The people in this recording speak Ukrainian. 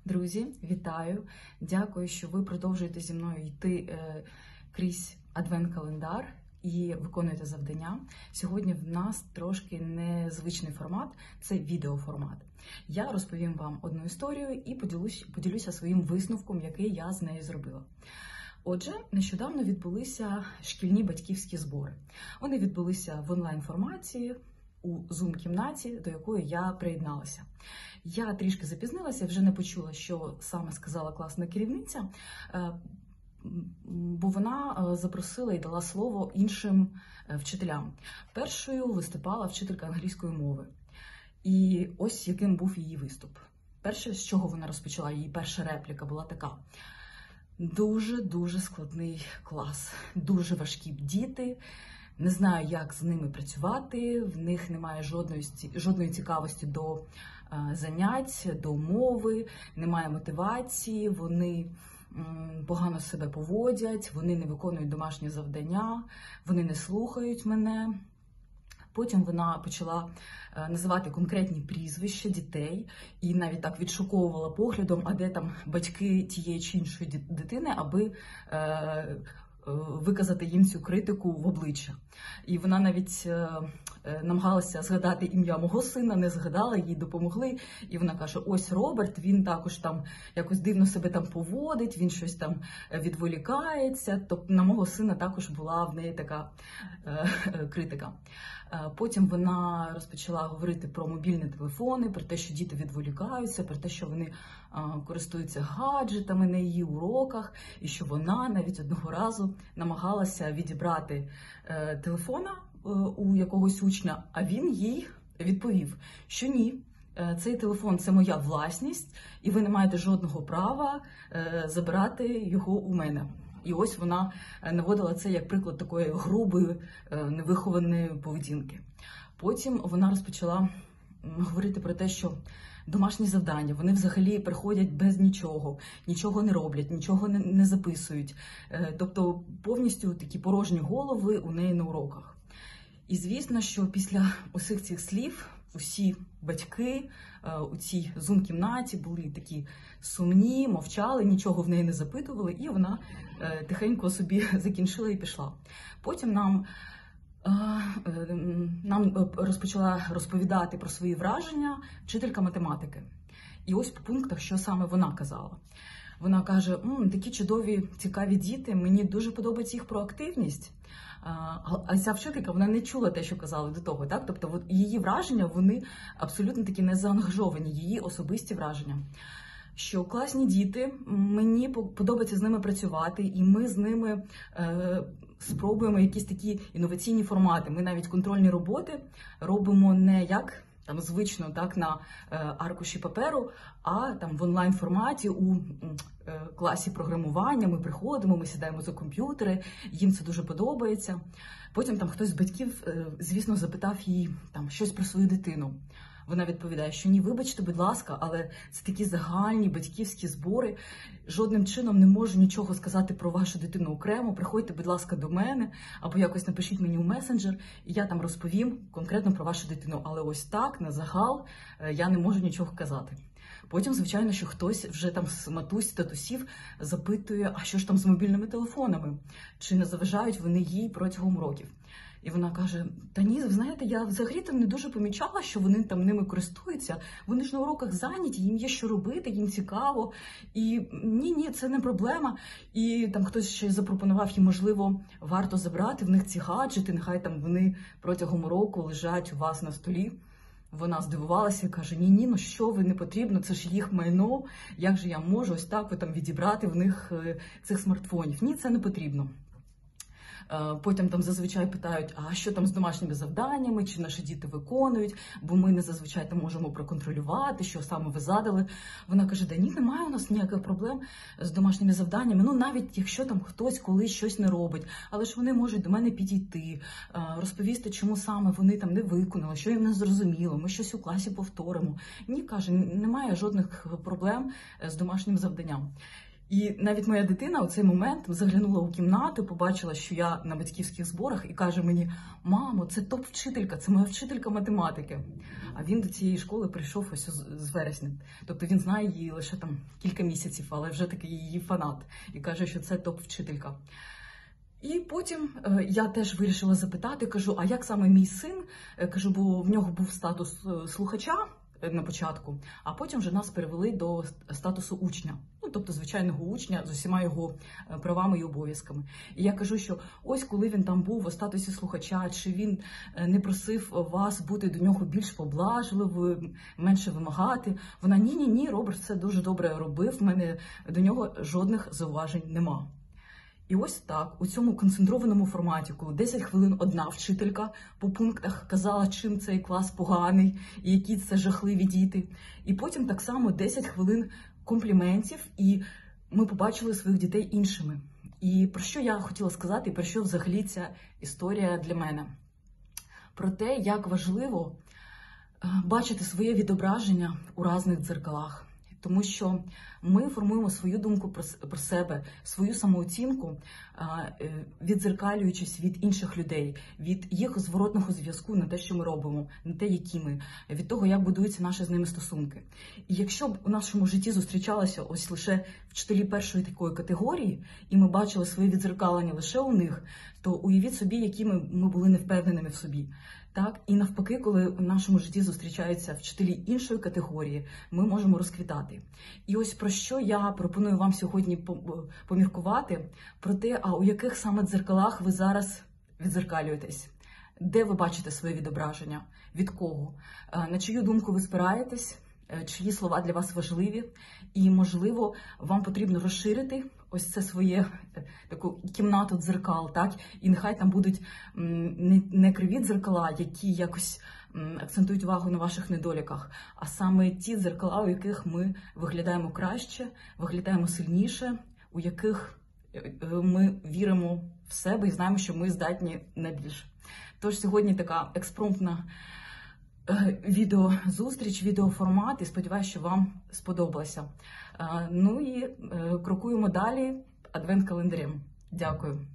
Друзі, вітаю! Дякую, що ви продовжуєте зі мною йти крізь адвент-календар і виконуєте завдання. Сьогодні в нас трошки незвичний формат – це відеоформат. Я розповім вам одну історію і поділюся своїм висновком, який я з нею зробила. Отже, нещодавно відбулися шкільні батьківські збори. Вони відбулися в онлайн-форматі, у Zoom-кімнаті, до якої я приєдналася. Я трішки запізнилася, вже не почула, що саме сказала класна керівниця, бо вона запросила і дала слово іншим вчителям. Першою виступала вчителька англійської мови. І ось яким був її виступ. Перше, з чого вона розпочала, її перша репліка була така. Дуже складний клас, дуже важкі діти. Не знаю, як з ними працювати, в них немає жодної цікавості до занять, до мови, немає мотивації, вони погано себе поводять, вони не виконують домашні завдання, вони не слухають мене. Потім вона почала називати конкретні прізвища дітей і навіть так відшуковувала поглядом, а де там батьки тієї чи іншої дитини, аби виказати їм цю критику в обличчя. І вона навіть намагалася згадати ім'я мого сина, не згадала, їй допомогли. І вона каже, ось Роберт, він також там якось дивно себе там поводить, він щось там відволікається. Тобто на мого сина також була в неї така критика. Потім вона розпочала говорити про мобільні телефони, про те, що діти відволікаються, про те, що вони користуються гаджетами на її уроках, і що вона навіть одного разу намагалася відібрати телефона у якогось учня, а він їй відповів, що ні, цей телефон – це моя власність, і ви не маєте жодного права забирати його у мене. І ось вона наводила це як приклад такої грубої, невихованої поведінки. Потім вона розпочала говорити про те, що домашні завдання, вони взагалі приходять без нічого, нічого не роблять, нічого не записують. Тобто повністю такі порожні голови у неї на уроках. І звісно, що після усіх цих слів усі батьки у цій Zoom-кімнаті були такі сумні, мовчали, нічого в неї не запитували, і вона тихенько собі закінчила і пішла. Потім нам розпочала розповідати про свої враження вчителька математики. І ось по пунктах, що саме вона казала. Вона каже, такі чудові, цікаві діти, мені дуже подобається їх проактивність. А ця вчителька, вона не чула те, що казали до того, так? Тобто її враження, вони абсолютно такі не заангажовані, її особисті враження. Що класні діти, мені подобається з ними працювати, і ми з ними спробуємо якісь такі інноваційні формати. Ми навіть контрольні роботи робимо не як там звично, так, на аркуші паперу, а там в онлайн-форматі у класі програмування. Ми приходимо, ми сідаємо за комп'ютери, їм це дуже подобається. Потім там хтось з батьків, звісно, запитав її там щось про свою дитину. Вона відповідає, що ні, вибачте, будь ласка, але це такі загальні батьківські збори. Жодним чином не можу нічого сказати про вашу дитину окремо. Приходьте, будь ласка, до мене, або якось напишіть мені у месенджер, і я там розповім конкретно про вашу дитину. Але ось так, на загал, я не можу нічого казати. Потім, звичайно, що хтось вже там з матусь, татусів запитує, а що ж там з мобільними телефонами? Чи не заважають вони їй протягом років? І вона каже, та ні, ви знаєте, я взагалі там не дуже помічала, що вони там ними користуються. Вони ж на уроках зайняті, їм є що робити, їм цікаво. І ні, це не проблема. І там хтось ще запропонував їм, можливо, варто забрати в них ці гаджети, нехай там вони протягом року лежать у вас на столі. Вона здивувалася і каже, ні, ну що ви, не потрібно, це ж їх майно, як же я можу ось так там відібрати в них цих смартфонів? Ні, це не потрібно. Потім там зазвичай питають, а що там з домашніми завданнями, чи наші діти виконують, бо ми не зазвичай там можемо проконтролювати, що саме ви задали. Вона каже, да ні, немає у нас ніяких проблем з домашніми завданнями, ну навіть якщо там хтось колись щось не робить, але ж вони можуть до мене підійти, розповісти, чому саме вони там не виконали, що їм не зрозуміло, ми щось у класі повторимо. Ні, каже, немає жодних проблем з домашнім завданням. І навіть моя дитина у цей момент заглянула у кімнату, побачила, що я на батьківських зборах, і каже мені: мамо, це топ-вчителька, це моя вчителька математики. А він до цієї школи прийшов ось з вересня. Тобто він знає її лише там кілька місяців, але вже такий її фанат. І каже, що це топ-вчителька. І потім я теж вирішила запитати, кажу, а як саме мій син? Кажу, бо в нього був статус слухача на початку, а потім вже нас перевели до статусу учня. Ну, тобто звичайного учня з усіма його правами і обов'язками. І я кажу, що ось коли він там був в статусі слухача, чи він не просив вас бути до нього більш поблажливою, менше вимагати. Вона: ні, Роберт все дуже добре робив, в мене до нього жодних зауважень нема. І ось так, у цьому концентрованому форматі, коли 10 хвилин одна вчителька по пунктах казала, чим цей клас поганий, і які це жахливі діти. І потім так само 10 хвилин компліментів, і ми побачили своїх дітей іншими. І про що я хотіла сказати, і про що взагалі ця історія для мене? Про те, як важливо бачити своє відображення у різних дзеркалах. Тому що ми формуємо свою думку про себе, свою самооцінку, віддзеркалюючись від інших людей, від їх зворотного зв'язку на те, що ми робимо, на те, які ми, від того, як будуються наші з ними стосунки. І якщо б у нашому житті зустрічалося ось лише вчителі першої такої категорії, і ми бачили своє віддзеркалення лише у них, то уявіть собі, які ми були невпевненими в собі. Так, і навпаки, коли в нашому житті зустрічаються вчителі іншої категорії, ми можемо розквітати. І ось про що я пропоную вам сьогодні поміркувати, про те, а у яких саме дзеркалах ви зараз віддзеркалюєтесь, де ви бачите своє відображення, від кого, на чию думку ви спираєтесь, чиї слова для вас важливі, і, можливо, вам потрібно розширити ось це своє таку кімнату дзеркал, так? І нехай там будуть не криві дзеркала, які якось акцентують увагу на ваших недоліках, а саме ті дзеркала, у яких ми виглядаємо краще, виглядаємо сильніше, у яких ми віримо в себе і знаємо, що ми здатні на більше. Тож сьогодні така експромтна відеозустріч, відеоформат, і сподіваюся, що вам сподобалося. Ну і крокуємо далі адвент-календарем. Дякую.